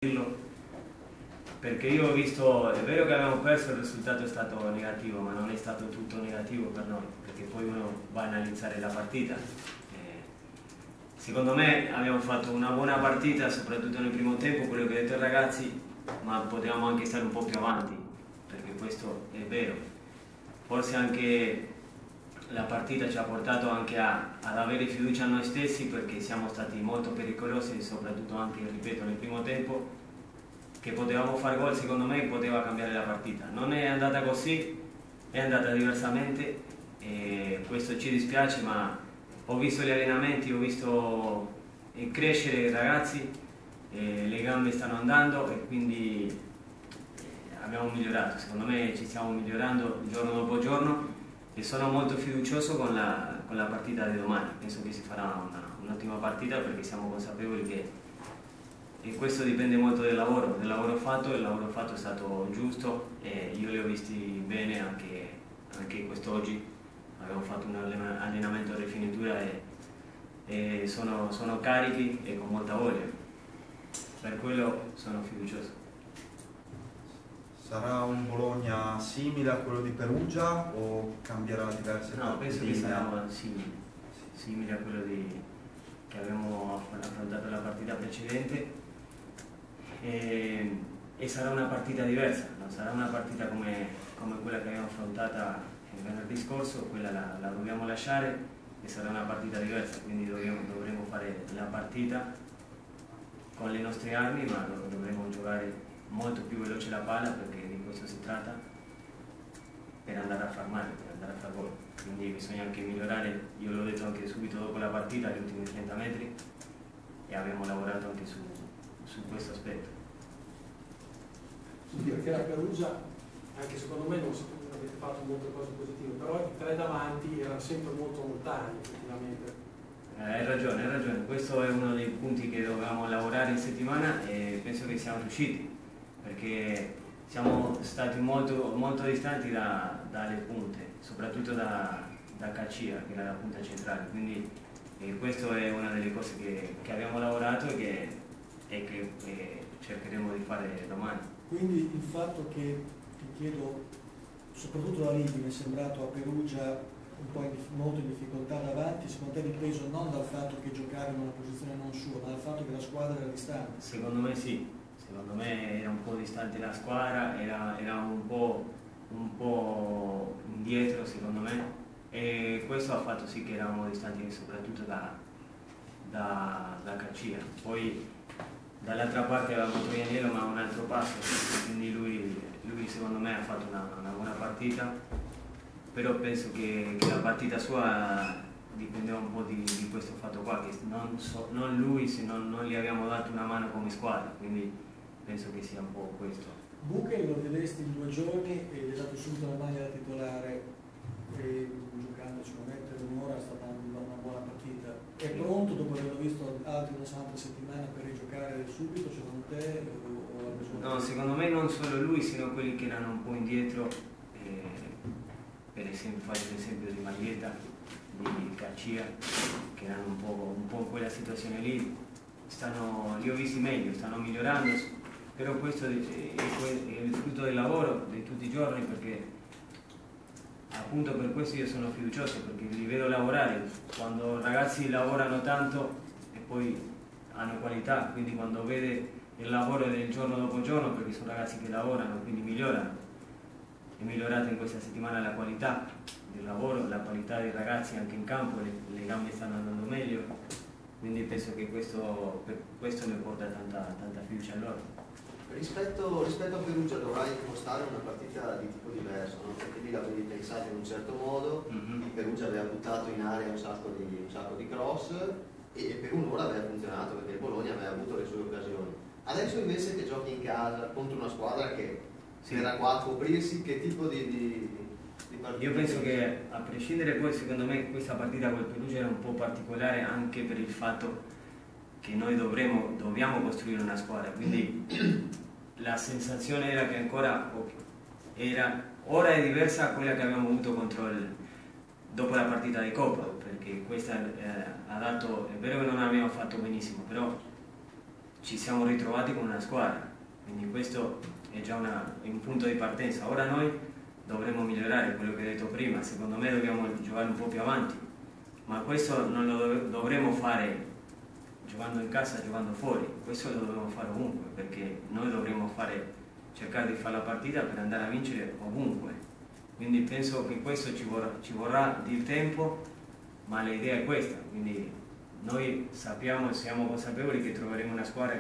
perché io ho visto, è vero che abbiamo perso, il risultato è stato negativo, ma non è stato tutto negativo per noi, perché poi uno va a analizzare la partita. Secondo me abbiamo fatto una buona partita, soprattutto nel primo tempo, quello che ho detto ai ragazzi, ma potevamo anche stare un po' più avanti, perché questo è vero. Forse anche la partita ci ha portato anche ad avere fiducia in noi stessi, perché siamo stati molto pericolosi, soprattutto anche, ripeto, nel primo tempo, che potevamo fare gol. Secondo me poteva cambiare la partita. Non è andata così, è andata diversamente e questo ci dispiace, ma ho visto gli allenamenti, ho visto crescere i ragazzi, le gambe stanno andando e quindi abbiamo migliorato. Secondo me ci stiamo migliorando giorno dopo giorno e sono molto fiducioso con la partita di domani. Penso che si farà un'ottima partita, perché siamo consapevoli che questo dipende molto dal lavoro fatto. Il lavoro fatto è stato giusto e io li ho visti bene anche quest'oggi. Abbiamo fatto un allenamento a rifinitura e sono carichi e con molta voglia. Per quello sono fiducioso. Sarà un Bologna simile a quello di Perugia o cambierà diverse? No, penso che sarà simile a quello che abbiamo affrontato la partita precedente e sarà una partita diversa, non sarà una partita come quella che abbiamo affrontata il venerdì scorso. Quella la dobbiamo lasciare e sarà una partita diversa, quindi dovremo fare la partita con le nostre armi, ma dovremo giocare molto più veloce la palla, perché di questo si tratta, per andare a far male, per andare a far gol. Quindi bisogna anche migliorare. Io l'ho detto anche subito dopo la partita, gli ultimi 30 metri, e abbiamo lavorato anche su questo aspetto. Sì, perché la Perugia, anche secondo me, non avete fatto molte cose positive, però i tre davanti erano sempre molto lontani effettivamente. Hai ragione, questo è uno dei punti che dovevamo lavorare in settimana e penso che siamo riusciti, perché siamo stati molto, molto distanti dalle punte, soprattutto da Cacia, che era la punta centrale. Quindi questo è una delle cose che abbiamo lavorato e che cercheremo di fare domani. Quindi il fatto che, ti chiedo, soprattutto la Libia mi è sembrato a Perugia un po' molto in difficoltà davanti, secondo te dipeso non dal fatto che giocava in una posizione non sua, ma dal fatto che la squadra era distante? Secondo me sì, secondo me era un po' distante la squadra, era un po' indietro secondo me, e questo ha fatto sì che eravamo distanti soprattutto da Cacia. Poi dall'altra parte avevamo Troianiello, ma un altro passo, quindi lui secondo me ha fatto una buona partita, però penso che la partita sua dipendeva un po' di questo fatto qua, che non lui, se non gli abbiamo dato una mano come squadra, quindi penso che sia un po' questo. Buche lo vedesti in 2 giorni e gli hai dato subito la maglia da titolare, e giocandoci un'ora è stata una buona partita. È pronto, dopo averlo visto altri una settimana, per rigiocare subito secondo te? No, secondo me non solo lui, sino quelli che erano un po' indietro, per esempio, faccio l'esempio di Maglietta, di Cacia, che erano un po' in quella situazione lì. Li ho visti meglio, stanno migliorando, però questo è il frutto del lavoro di tutti i giorni, perché appunto per questo io sono fiducioso, perché li vedo lavorare. Quando i ragazzi lavorano tanto e poi hanno qualità, quindi quando vede il lavoro del giorno dopo giorno, perché sono ragazzi che lavorano, quindi migliorano. È migliorata in questa settimana la qualità del lavoro, la qualità dei ragazzi anche in campo, le gambe stanno andando meglio, quindi penso che questo mi porta tanta fiducia a loro. Rispetto a Perugia dovrai impostare una partita di tipo diverso, no? Perché lì l'avevi pensata in un certo modo, il Perugia aveva buttato in aria un sacco di cross e per un'ora aveva funzionato, perché il Bologna aveva avuto le sue occasioni. Adesso invece che giochi in casa contro una squadra che era qua a coprirsi, che tipo di partita? Io penso che, a prescindere, poi secondo me questa partita col Perugia era un po' particolare anche per il fatto che noi dobbiamo costruire una squadra, quindi la sensazione era che ora è diversa a quella che abbiamo avuto dopo la partita di Coppa, perché questa ha dato, è vero che non abbiamo fatto benissimo, però ci siamo ritrovati con una squadra, quindi questo è già un punto di partenza. Ora noi dovremo migliorare quello che ho detto prima, secondo me dobbiamo giocare un po' più avanti, ma questo non lo dovremo fare giocando in casa, giocando fuori, questo lo dobbiamo fare ovunque, perché noi dovremo cercare di fare la partita per andare a vincere ovunque, quindi penso che questo ci vorrà del tempo, ma l'idea è questa, quindi noi sappiamo e siamo consapevoli che troveremo una squadra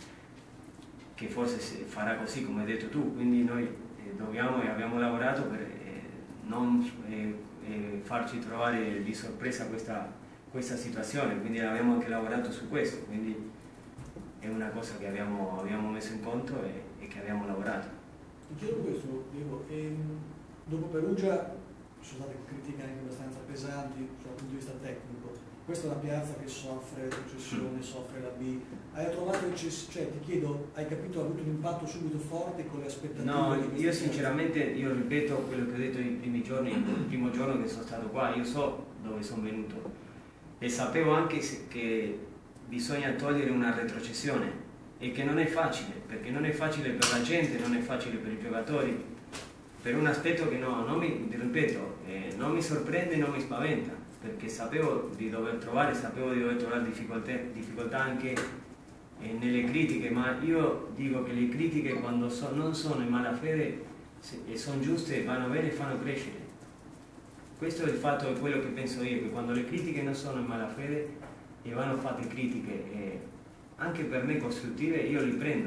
che forse farà così come hai detto tu, quindi noi dobbiamo e abbiamo lavorato per non farci trovare di sorpresa questa situazione, quindi abbiamo anche lavorato su questo, quindi è una cosa che abbiamo messo in conto e che abbiamo lavorato. Ti chiedo questo, Diego, dopo Perugia ci sono state critiche anche abbastanza pesanti dal punto di vista tecnico. Questa è una piazza che soffre retrocessione, soffre la B. Hai trovato, cioè ti chiedo, hai capito, ha avuto un impatto subito forte con le aspettative? No, io sinceramente, io ripeto quello che ho detto i primi giorni, il primo giorno che sono stato qua, io so dove sono venuto e sapevo anche che bisogna togliere una retrocessione e che non è facile, perché non è facile per la gente, non è facile per i giocatori, per un aspetto che non mi sorprende e non mi spaventa, perché sapevo di dover trovare difficoltà anche nelle critiche, ma io dico che le critiche quando non sono in malafede e sono giuste vanno bene e fanno crescere. Questo è il fatto, è quello che penso io, che quando le critiche non sono in malafede e vanno fatte critiche anche per me costruttive, io li prendo,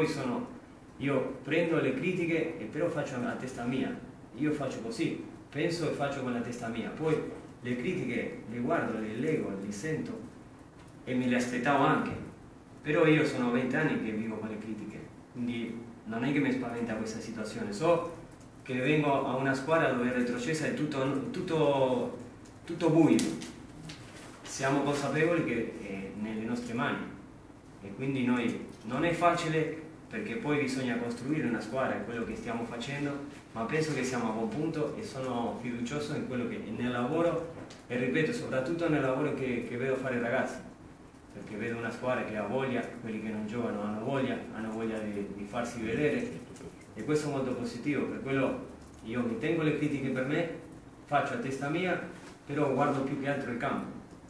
io prendo le critiche e però faccio a testa mia, io faccio così, penso e faccio con la testa mia, poi le critiche le guardo, le leggo, le sento e me le aspettavo anche, però io sono 20 anni che vivo con le critiche, quindi non è che mi spaventa questa situazione, so che vengo a una squadra dove è retrocessa è tutto buio, siamo consapevoli che è nelle nostre mani e quindi noi non è facile, perché poi bisogna costruire una squadra, è quello che stiamo facendo, ma penso che siamo a buon punto e sono fiducioso in quello che nel lavoro, e ripeto soprattutto nel lavoro che vedo fare i ragazzi, perché vedo una squadra che ha voglia, quelli che non giocano hanno voglia di farsi vedere e questo è molto positivo, per quello io mi tengo le critiche per me, faccio a testa mia, però guardo più che altro il campo.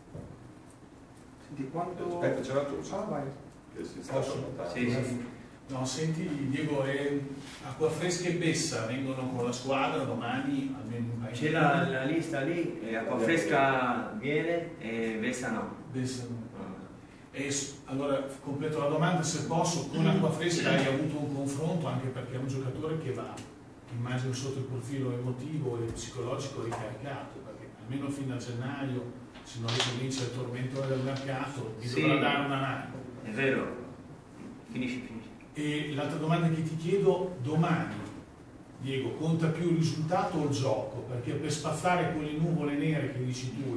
Senti, quanto... Aspetta, c'era tu. Vai. Che si sta salutando. Sì. No, senti Diego, Acquafresca e Bessa vengono con la squadra domani, almeno un paio. C'è la lista lì, Acquafresca viene e Bessa no. Bessa no. E allora completo la domanda, se posso, con Acquafresca hai avuto un confronto, anche perché è un giocatore che va, immagino sotto il profilo emotivo e psicologico ricaricato, perché almeno fino a gennaio, se non ricomincia il tormentone del mercato, ti dovrà dare una mano. È vero, finisci. E l'altra domanda che ti chiedo, domani, Diego, conta più il risultato o il gioco? Perché per spazzare quelle nuvole nere che dici tu,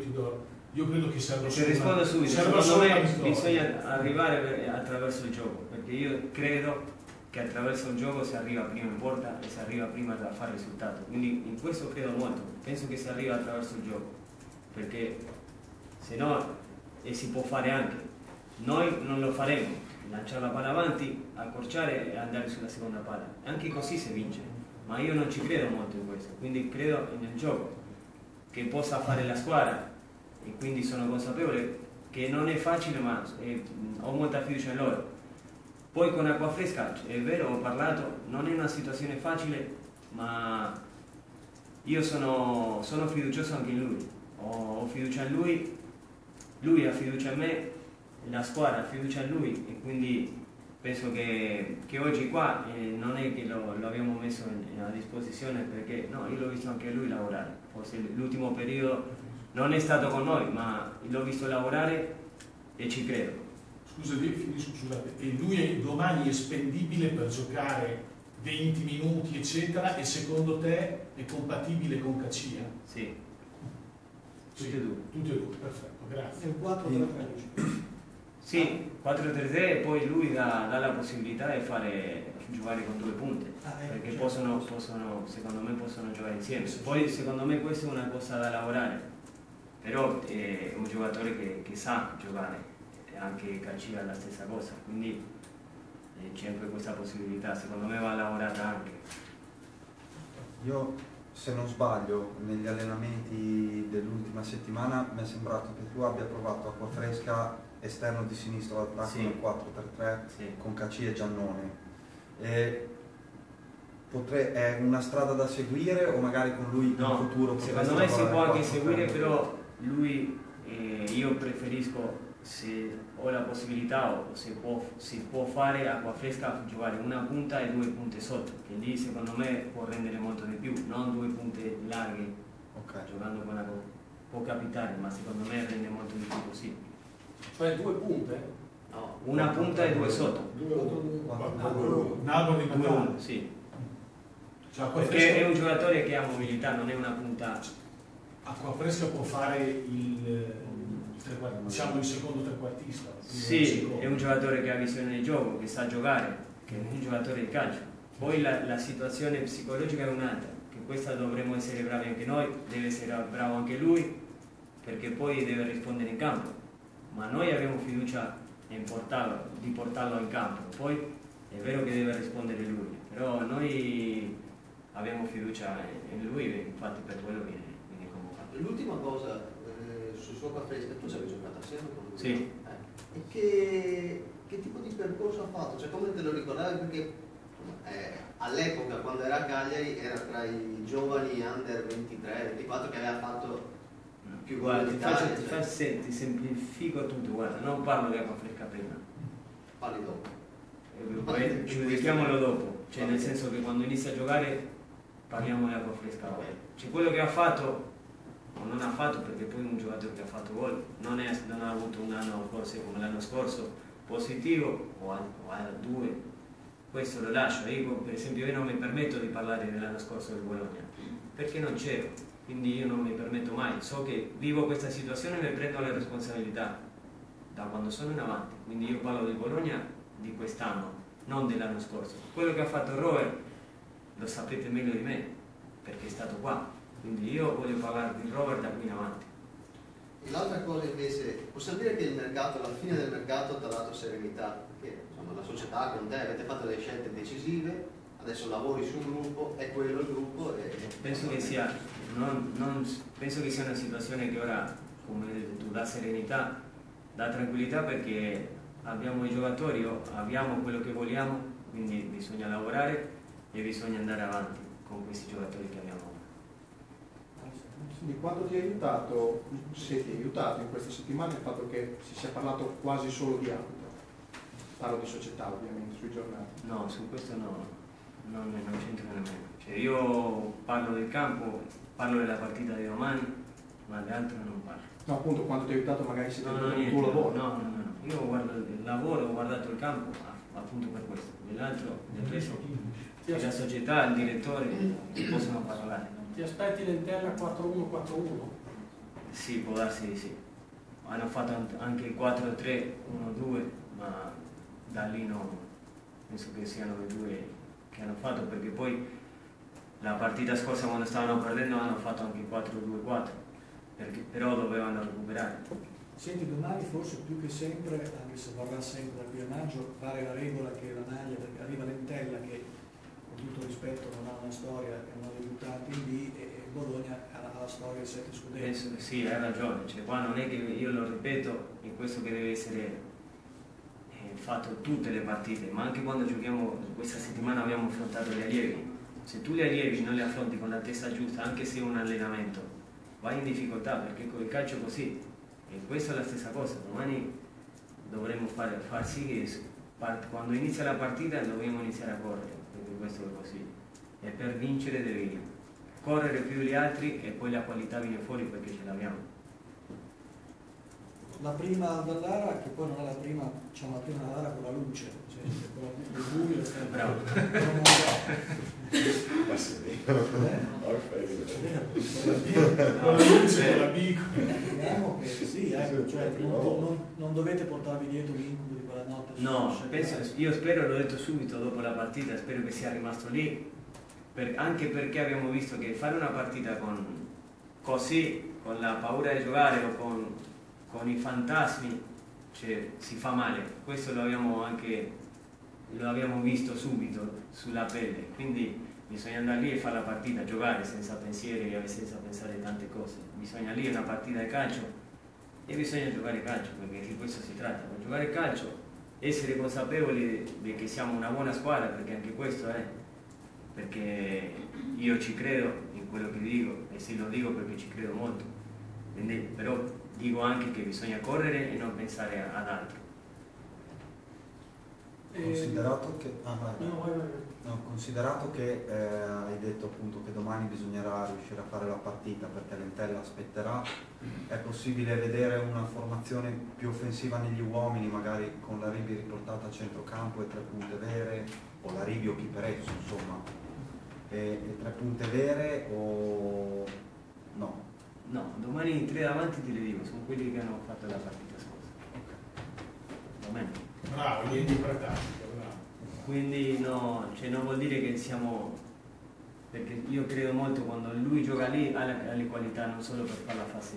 io credo che serva solo. Ti rispondo subito, secondo me bisogna arrivare attraverso il gioco, perché io credo che attraverso il gioco si arriva prima in porta e si arriva prima a fare risultato, quindi in questo credo molto, penso che si arriva attraverso il gioco, perché se no si può fare anche, noi non lo faremo, lanciare la palla avanti, accorciare e andare sulla seconda palla, anche così si vince, ma io non ci credo molto in questo, quindi credo nel gioco che possa fare la squadra e quindi sono consapevole che non è facile, ma ho molta fiducia in loro. Poi con Acquafresca, è vero, ho parlato, non è una situazione facile, ma io sono fiducioso anche in lui, ho fiducia in lui ha fiducia in me, la squadra ha fiducia in lui e quindi penso che oggi qua non è che lo abbiamo messo a disposizione, perché no, io l'ho visto anche lui lavorare, forse l'ultimo periodo non è stato con noi, ma l'ho visto lavorare e ci credo. Scusa, scusate, e lui domani è spendibile per giocare 20 minuti eccetera, e secondo te è compatibile con Cacia? Sì. Tutti e due. Tutti e due, perfetto, grazie. Il 4-3-3. Sì, 4-3-3 e poi lui dà la possibilità di giocare con due punte, perché secondo me possono giocare insieme. Poi secondo me questa è una cosa da lavorare, però è un giocatore che sa giocare, anche Caccia la stessa cosa, quindi c'è anche questa possibilità, secondo me va lavorata anche. Io, se non sbaglio, negli allenamenti dell'ultima settimana mi è sembrato che tu abbia provato acqua fresca esterno di sinistra all'attacco Sì. nel 4-3-3 Sì. con Caccia e Giannone. È una strada da seguire o magari con lui No, in futuro secondo me si può anche seguire, però lui, io preferisco, se ho la possibilità o se si può fare acqua fresca, giocare una punta e 2 punte sotto, che lì secondo me può rendere molto di più, non 2 punte larghe, giocando con la può capitare, ma secondo me rende molto di più così. Cioè 2 punte? No, una punta e 2 sotto. 2-1. Un albero di 2-1, sì. Cioè, acqua Perché fresca, è un giocatore che ha mobilità, non è una punta. acqua fresca può fare diciamo il secondo trequartista. Sì, è un giocatore che ha visione di gioco, che sa giocare, che è un giocatore di calcio. Poi la situazione psicologica è un'altra, che questa dovremmo essere bravi anche noi, deve essere bravo anche lui, perché poi deve rispondere in campo. Ma noi abbiamo fiducia di portarlo in campo. Poi è vero che deve rispondere lui, però noi abbiamo fiducia in lui, infatti per quello viene convocato. L'ultima cosa sul suo acqua fresca, tu ci avevi giocato assieme con lui? Sì. E che tipo di percorso ha fatto? Cioè come te lo ricordavi? Perché all'epoca, quando era a Cagliari, era tra i giovani under 23-24 che aveva fatto più gol Guarda, d'Italia. ti semplifico tutto, guarda, non parlo di acqua fresca prima. Parli dopo. Poi giudichiamolo dopo, cioè nel senso che quando inizia a giocare parliamo di acqua fresca. Cioè quello che ha fatto o non ha fatto, perché poi un giocatore che ha fatto gol non ha avuto un anno forse come l'anno scorso positivo o a 2, questo lo lascio. Io per esempio non mi permetto di parlare dell'anno scorso del Bologna perché non c'ero, quindi io non mi permetto mai, so che vivo questa situazione e ne prendo le responsabilità da quando sono in avanti, quindi io parlo del Bologna di quest'anno, non dell'anno scorso. Quello che ha fatto Robert lo sapete meglio di me perché è stato qua, quindi io voglio parlare di Robert da qui in avanti. E l'altra cosa invece, possiamo dire che il mercato, alla fine del mercato ti ha dato serenità, perché insomma, la società con te avete fatto delle scelte decisive, adesso lavori su un gruppo, è quello il gruppo. Penso che sia penso che sia una situazione che ora, come hai detto tu, dà serenità, dà tranquillità, perché abbiamo i giocatori, abbiamo quello che vogliamo, quindi bisogna lavorare e bisogna andare avanti con questi giocatori che abbiamo. Di quanto ti ha aiutato, se ti ha aiutato in questa settimana il fatto che si sia parlato quasi solo di arbitro? Parlo di società ovviamente, sui giornali. No, su questo no, non c'entro nemmeno. Cioè io parlo del campo, parlo della partita di domani, ma dell'altro non parlo. No, appunto, quanto ti ha aiutato magari se ti ha aiutato il niente, tuo lavoro. no. Io guardo il lavoro, ho guardato il campo appunto per questo. Dell'altro, del resto, la società, il direttore possono parlare. Ti aspetti l'Entella 4-1-4-1? Sì, può darsi di sì. Hanno fatto anche il 4-3-1-2, ma da lì no, penso che siano i due che hanno fatto, perché poi la partita scorsa quando stavano perdendo hanno fatto anche il 4-2-4, però dovevano recuperare. Senti, domani forse più che sempre, anche se varrà sempre dal 2 maggio, vale la regola che la maglia, perché arriva l'Entella che con tutto rispetto non ha una storia e non ha debuttato in B, e Bologna ha la storia di 7 scudetti. Penso che sì, hai ragione, cioè, qua non è che io lo ripeto, è questo che deve essere fatto tutte le partite, ma anche quando giochiamo, questa settimana abbiamo affrontato gli allievi. Se tu gli allievi non li affronti con la testa giusta, anche se è un allenamento, vai in difficoltà, perché con il calcio è così, e questa è la stessa cosa. Domani dovremmo far sì che quando inizia la partita dobbiamo iniziare a correre, perché questo è così, e per vincere devi correre più degli altri e poi la qualità viene fuori perché ce l'abbiamo. La prima Dallara, che poi non è la prima, diciamo la prima Dallara con la luce, cioè con il buio, Bravo. Speriamo che sì, ecco, cioè, non dovete portarvi dietro l'incubo di quella notte. No, io spero, l'ho detto subito dopo la partita, spero che sia rimasto lì, anche perché abbiamo visto che fare una partita così, con la paura di giocare o con i fantasmi, si fa male. Questo lo abbiamo visto subito sulla pelle, quindi bisogna andare lì e fare la partita, giocare senza pensieri e senza pensare a tante cose. Bisogna lì una partita di calcio e bisogna giocare calcio, perché di questo si tratta. Per giocare calcio, essere consapevoli di che siamo una buona squadra, perché anche questo è, perché io ci credo in quello che dico, e se lo dico perché ci credo molto. Quindi, però dico anche che bisogna correre e non pensare ad altro. Considerato che, No, considerato che hai detto appunto che domani bisognerà riuscire a fare la partita perché l'Entella aspetterà, è possibile vedere una formazione più offensiva negli uomini, magari con la Rivi riportata a centrocampo e 3 punte vere, o la Rivi o chi per esso, insomma, e 3 punte vere o no? No, domani 3 davanti te le dico, sono quelli che hanno fatto la partita scorsa. Va bene? Bravo, gli interpretati. Quindi no, cioè non vuol dire che siamo, perché io credo molto quando lui gioca lì ha le qualità non solo per fare la fase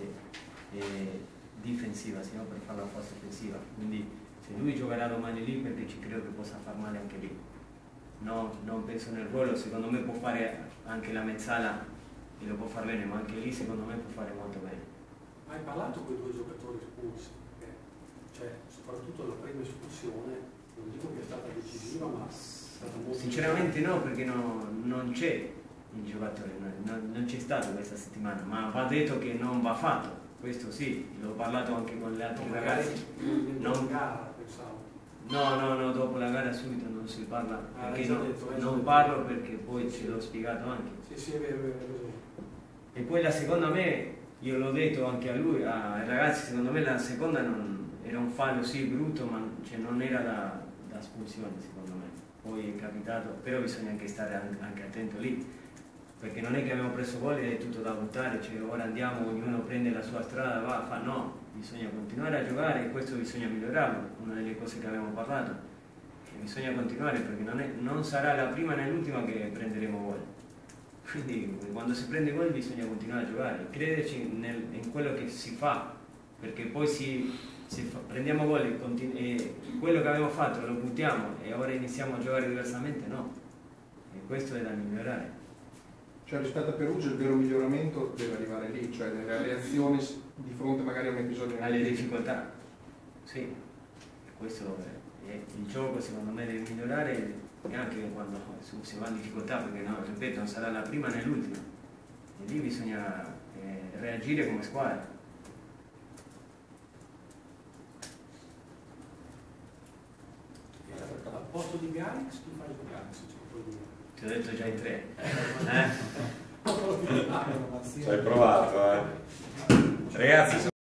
difensiva, sino per fare la fase offensiva. Quindi se lui giocherà domani lì, perché ci credo che possa far male anche lì. No, non penso nel ruolo, secondo me può fare anche la mezzala e lo può fare bene, ma anche lì secondo me può fare molto bene. Hai parlato con i 2 giocatori espulsi, cioè soprattutto la prima espulsione, non dico che è stata decisiva, ma è stata molto... Sinceramente no, perché non c'è il giocatore, non c'è stato questa settimana, ma va detto che non va fatto, questo sì, l'ho parlato anche con gli altri ragazzi. Non gara, pensavo. No, dopo la gara subito non si parla, perché non detto. Parlo perché poi ce l'ho spiegato anche. Sì, è vero. E poi la seconda me, io l'ho detto anche a lui, ai ragazzi, secondo me la seconda era un fallo sì brutto, ma cioè, non era da espulsione secondo me. Poi è capitato, però bisogna anche stare anche attento lì, perché non è che abbiamo preso gol e è tutto da buttare, cioè ora andiamo, ognuno prende la sua strada, va, no, bisogna continuare a giocare e questo bisogna migliorarlo, una delle cose che abbiamo parlato, e bisogna continuare perché non sarà la prima né l'ultima che prenderemo gol. Quindi quando si prende gol bisogna continuare a giocare, crederci in quello che si fa, perché poi prendiamo gol e quello che abbiamo fatto lo buttiamo e ora iniziamo a giocare diversamente, no. E questo è da migliorare. Cioè rispetto a Perugia il vero miglioramento deve arrivare lì, cioè nella reazione di fronte magari a un episodio alle difficoltà. Sì, e questo è il gioco secondo me deve migliorare anche quando si va in difficoltà, perché no, ripeto, non sarà la prima né l'ultima. E lì bisogna reagire come squadra. Al posto di Garix, chi fa giocare? Se ce lo puoi dire. Ti ho detto già in 3. Ci hai provato, Ragazzi,